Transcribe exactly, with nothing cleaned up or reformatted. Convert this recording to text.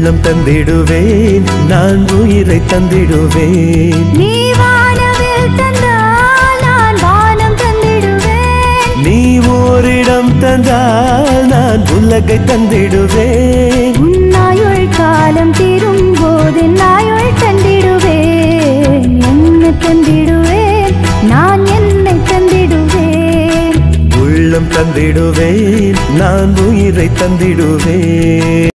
உள்ளம் தந்திடுவேன் நான் உயிரை தந்திடுவேன் நீ வானவில் தந்தால் நான் வானம் தந்திடுவேன் நீ ஓரிடம் தந்தால் நான் உலகை தந்திடுவேன் உன்னாயுள் காலம் தீரும் போது நாயுள் தந்திடுவேன் என்ன தந்திடுவேன் நான் என்னை தந்திடுவேன் உள்ளம் தந்திடுவேன் நான் உயிரை தந்திடுவேன்